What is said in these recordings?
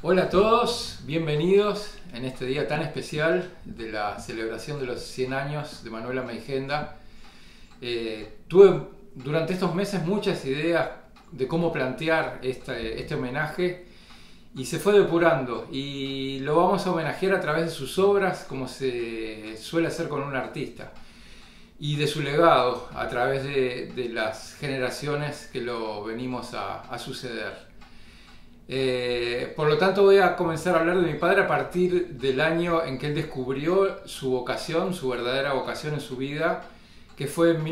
Hola a todos, bienvenidos en este día tan especial de la celebración de los 100 años de Manuela Meijenda. Tuve durante estos meses muchas ideas de cómo plantear este homenaje y se fue depurando, y lo vamos a homenajear a través de sus obras, como se suele hacer con un artista, y de su legado a través de las generaciones que lo venimos a suceder. Por lo tanto, voy a comenzar a hablar de mi padre a partir del año en que él descubrió su vocación, su verdadera vocación en su vida, que fue en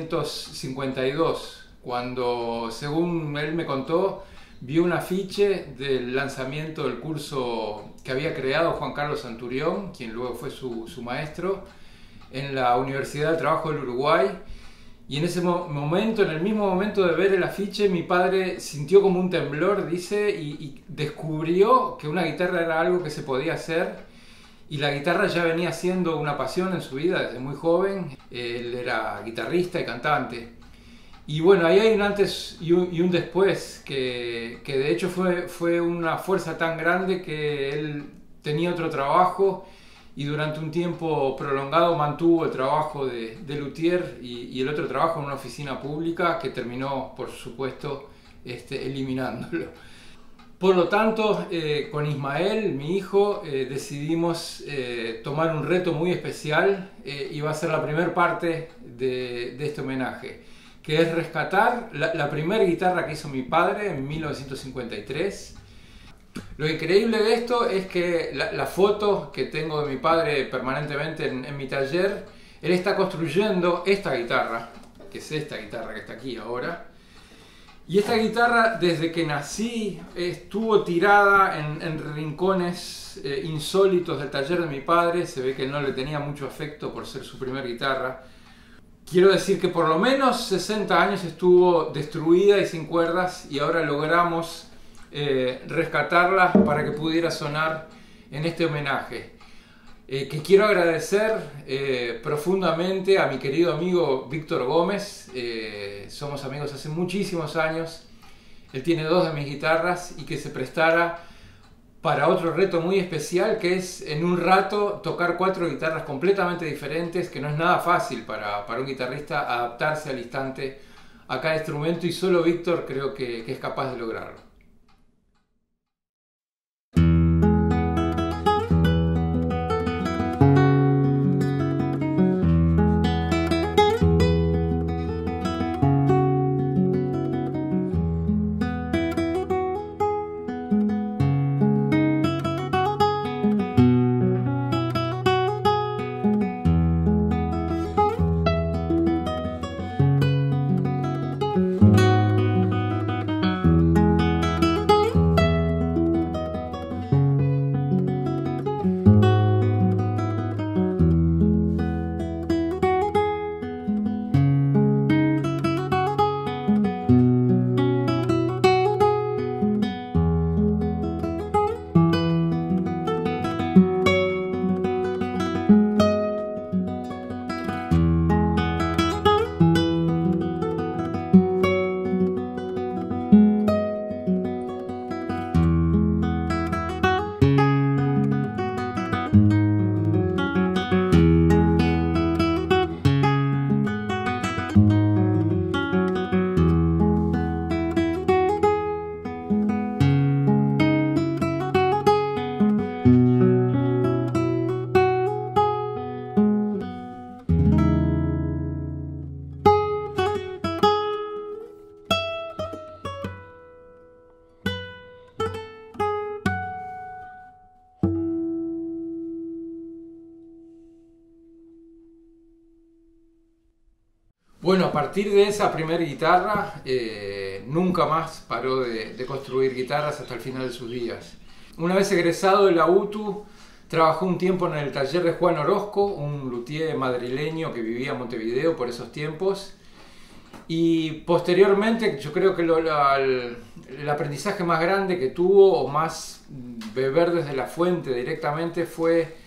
1952, cuando, según él me contó, vio un afiche del lanzamiento del curso que había creado Juan Carlos Santurión, quien luego fue su maestro, en la Universidad del Trabajo del Uruguay. Y en ese momento, en el mismo momento de ver el afiche, mi padre sintió como un temblor, dice, y descubrió que una guitarra era algo que se podía hacer. Y la guitarra ya venía siendo una pasión en su vida desde muy joven. Él era guitarrista y cantante. Y bueno, ahí hay un antes y un después, que de hecho fue una fuerza tan grande que él tenía otro trabajo y durante un tiempo prolongado mantuvo el trabajo de luthier y el otro trabajo en una oficina pública, que terminó, por supuesto, eliminándolo. Por lo tanto, con Ismael, mi hijo, decidimos tomar un reto muy especial, y va a ser la primera parte de este homenaje, que es rescatar la primera guitarra que hizo mi padre en 1953. Lo increíble de esto es que la foto que tengo de mi padre permanentemente en mi taller, él está construyendo esta guitarra, que es esta guitarra que está aquí ahora. Y esta guitarra, desde que nací, estuvo tirada en rincones insólitos del taller de mi padre. Se ve que no le tenía mucho afecto por ser su primera guitarra. Quiero decir que por lo menos 60 años estuvo destruida y sin cuerdas, y ahora logramos rescatarla para que pudiera sonar en este homenaje, que quiero agradecer profundamente a mi querido amigo Víctor Gómez. Somos amigos hace muchísimos años. Él tiene dos de mis guitarras, y que se prestara para otro reto muy especial, que es en un rato tocar 4 guitarras completamente diferentes, que no es nada fácil para un guitarrista adaptarse al instante a cada instrumento, y solo Víctor creo que es capaz de lograrlo. Bueno, a partir de esa primera guitarra, nunca más paró de construir guitarras hasta el final de sus días. Una vez egresado de la UTU, trabajó un tiempo en el taller de Juan Orozco, un luthier madrileño que vivía en Montevideo por esos tiempos. Y posteriormente, yo creo que el aprendizaje más grande que tuvo, o más beber desde la fuente directamente, fue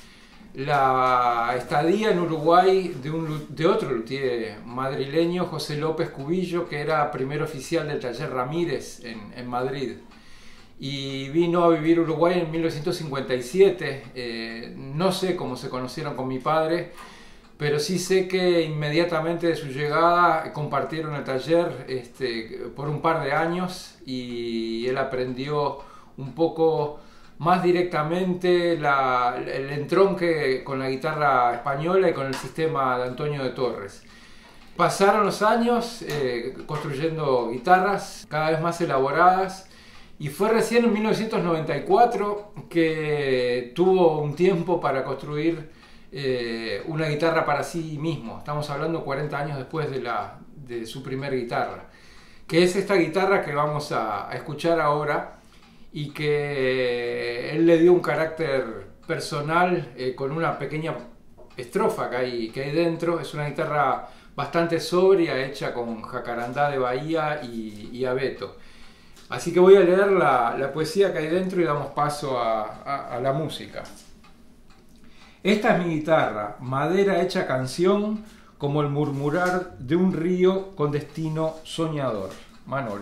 la estadía en Uruguay de otro luthier madrileño, José López Cubillo, que era primer oficial del taller Ramírez en Madrid. y vino a vivir a Uruguay en 1957. No sé cómo se conocieron con mi padre, pero sí sé que inmediatamente de su llegada compartieron el taller por un par de años, y él aprendió un poco más directamente el entronque con la guitarra española y con el sistema de Antonio de Torres. Pasaron los años construyendo guitarras cada vez más elaboradas, y fue recién en 1994 que tuvo un tiempo para construir una guitarra para sí mismo. Estamos hablando 40 años después de su primer guitarra, que es esta guitarra que vamos a escuchar ahora, y que él le dio un carácter personal con una pequeña estrofa que hay dentro. Es una guitarra bastante sobria, hecha con jacarandá de Bahía y abeto. Así que voy a leer la poesía que hay dentro y damos paso a la música. Esta es mi guitarra, madera hecha canción, como el murmurar de un río con destino soñador. Manolo.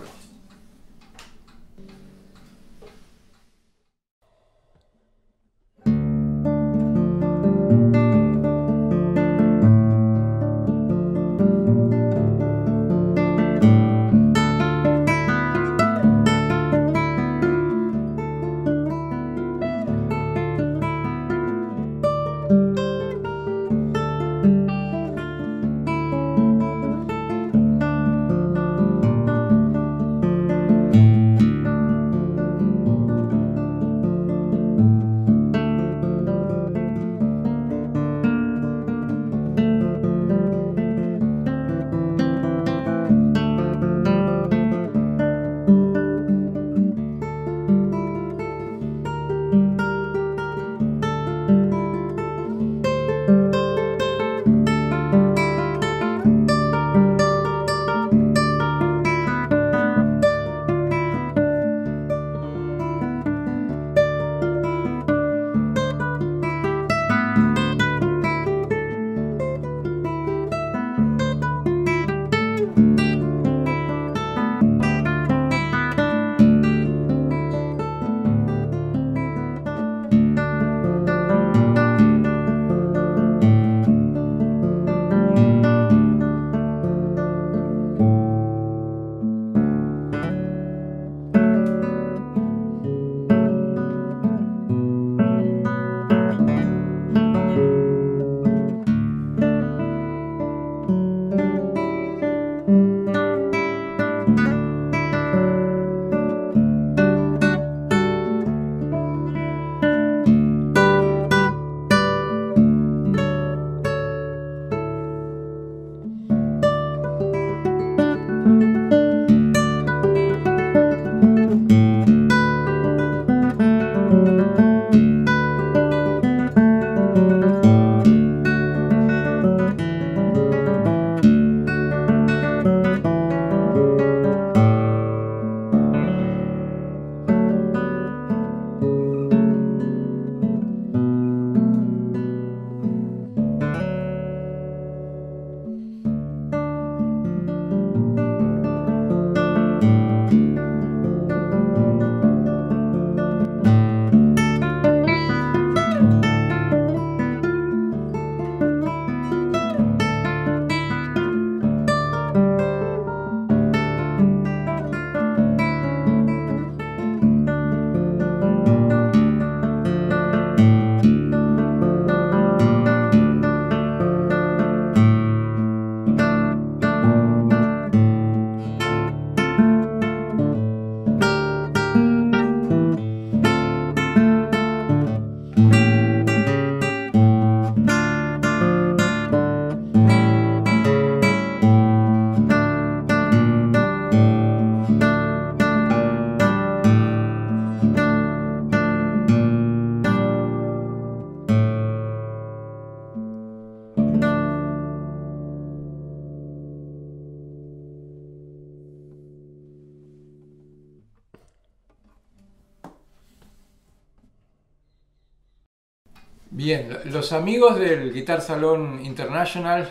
Bien, los amigos del Guitar Salon International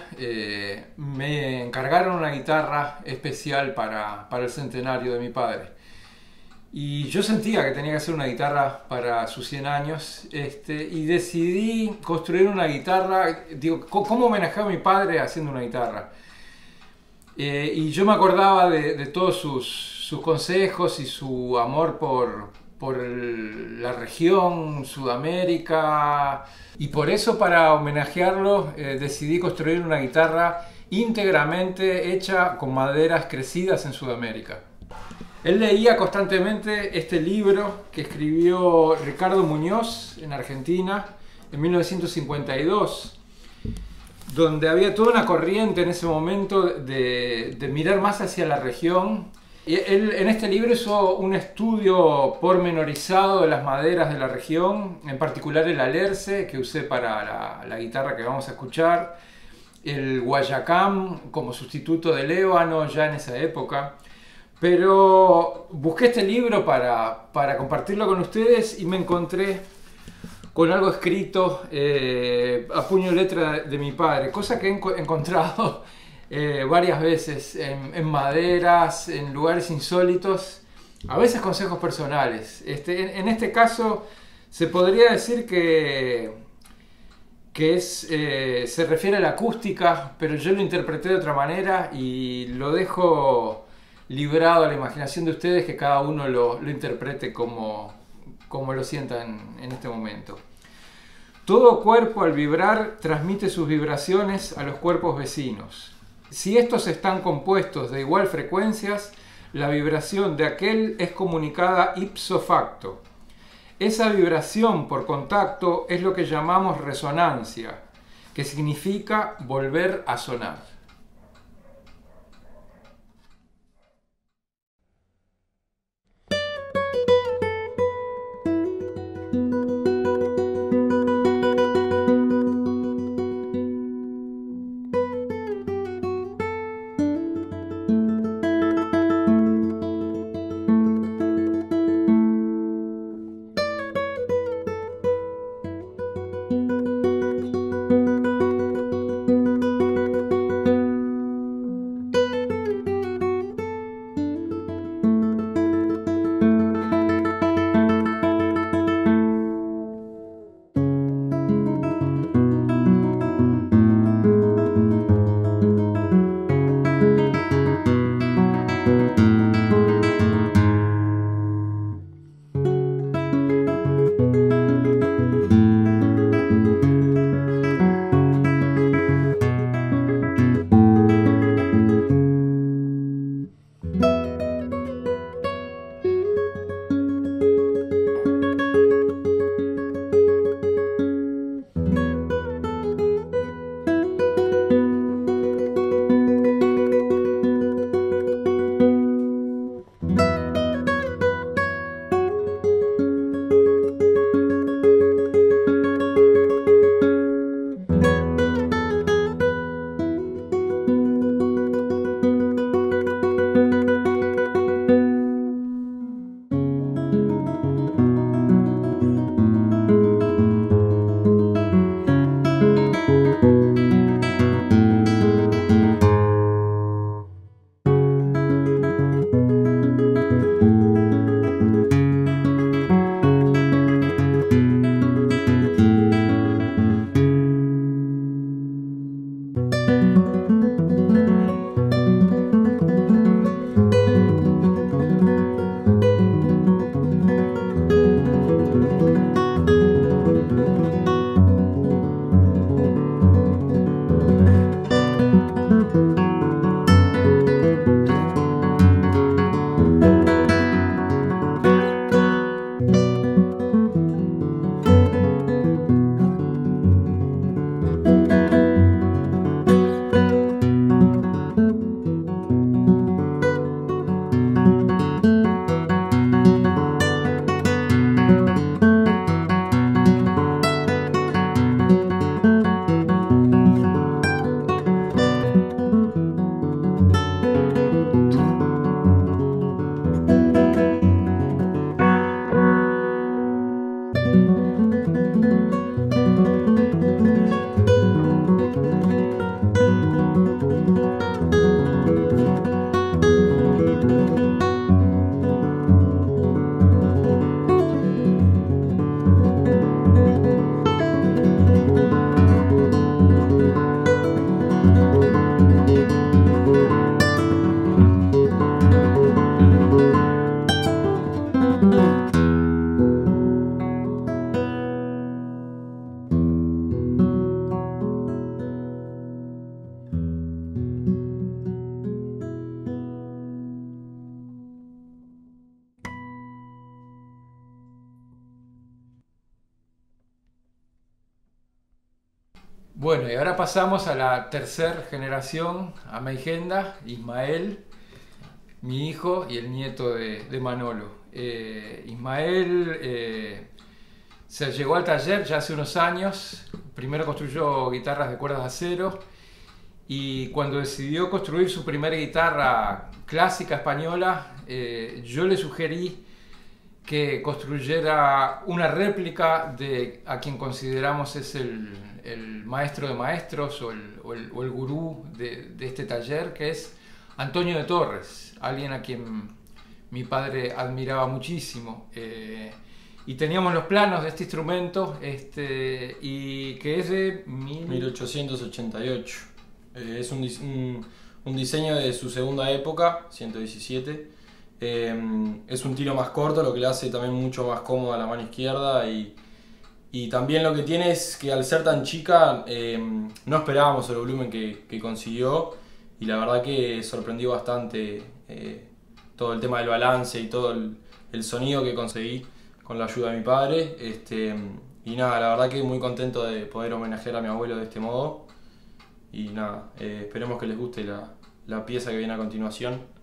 me encargaron una guitarra especial para el centenario de mi padre. Y yo sentía que tenía que hacer una guitarra para sus 100 años, y decidí construir una guitarra. Digo, ¿cómo homenajear a mi padre haciendo una guitarra? Y yo me acordaba de todos sus consejos y su amor por la región, Sudamérica. Y por eso, para homenajearlo, decidí construir una guitarra íntegramente hecha con maderas crecidas en Sudamérica. Él leía constantemente este libro que escribió Ricardo Muñoz en Argentina en 1952, donde había toda una corriente en ese momento de mirar más hacia la región. Y él en este libro hizo un estudio pormenorizado de las maderas de la región, en particular el alerce, que usé para la guitarra que vamos a escuchar, el guayacán como sustituto del ébano ya en esa época. Pero busqué este libro para compartirlo con ustedes y me encontré con algo escrito a puño y letra de mi padre, cosa que he encontrado varias veces en maderas, en lugares insólitos, a veces consejos personales. En este caso se podría decir que se refiere a la acústica, pero yo lo interpreté de otra manera y lo dejo librado a la imaginación de ustedes, que cada uno lo interprete como lo sientan en este momento. Todo cuerpo al vibrar transmite sus vibraciones a los cuerpos vecinos. Si estos están compuestos de igual frecuencias, la vibración de aquel es comunicada ipso facto. Esa vibración por contacto es lo que llamamos resonancia, que significa volver a sonar. Bueno, y ahora pasamos a la tercera generación, a Meigenda, Ismael, mi hijo y el nieto de Manolo. Ismael se llegó al taller ya hace unos años. Primero construyó guitarras de cuerdas de acero y cuando decidió construir su primera guitarra clásica española, yo le sugerí que construyera una réplica de a quien consideramos es el maestro de maestros o el gurú de este taller, que es Antonio de Torres, alguien a quien mi padre admiraba muchísimo. Y teníamos los planos de este instrumento, y que es de 1888. Es un diseño de su segunda época, 117. Es un tiro más corto, lo que le hace también mucho más cómoda la mano izquierda, y también lo que tiene es que al ser tan chica no esperábamos el volumen que consiguió, y la verdad que sorprendió bastante todo el tema del balance y todo el sonido que conseguí con la ayuda de mi padre. Y nada, la verdad que muy contento de poder homenajear a mi abuelo de este modo, y nada, esperemos que les guste la pieza que viene a continuación.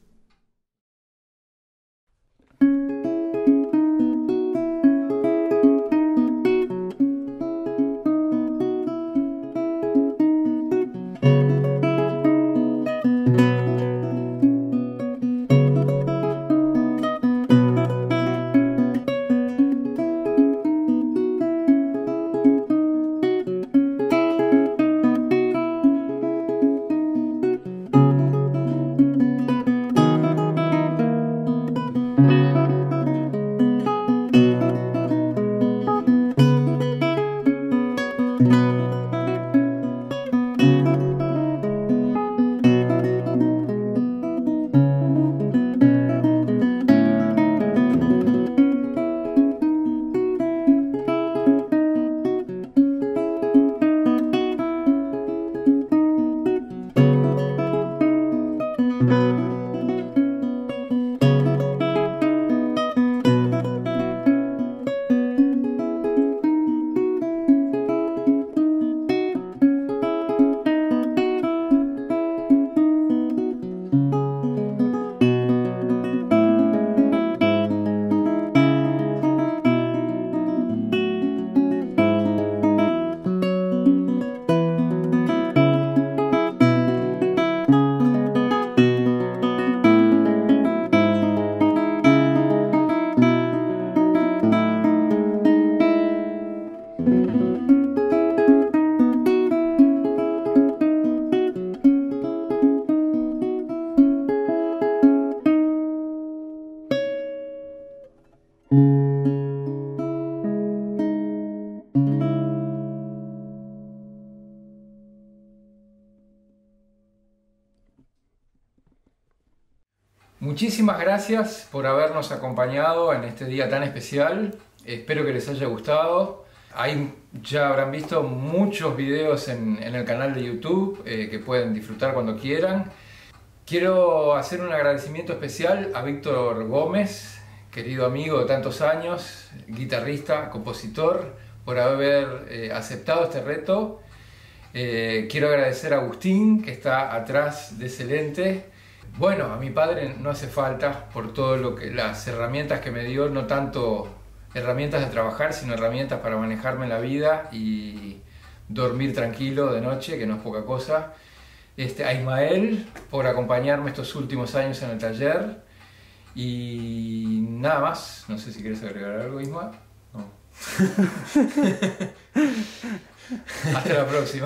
Muchísimas gracias por habernos acompañado en este día tan especial. Espero que les haya gustado. Ahí ya habrán visto muchos videos en el canal de YouTube que pueden disfrutar cuando quieran. Quiero hacer un agradecimiento especial a Víctor Gómez, querido amigo de tantos años, guitarrista, compositor, por haber aceptado este reto. Quiero agradecer a Agustín, que está atrás de ese lente. Bueno, a mi padre no hace falta por todo las herramientas que me dio, no tanto herramientas de trabajar, sino herramientas para manejarme en la vida y dormir tranquilo de noche, que no es poca cosa. A Ismael por acompañarme estos últimos años en el taller, y nada más. No sé si quieres agregar algo, Isma. No. Hasta la próxima.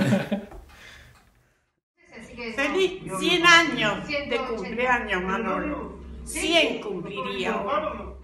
Feliz 100 años de cumpleaños, Manolo. 100 cumpliría hoy.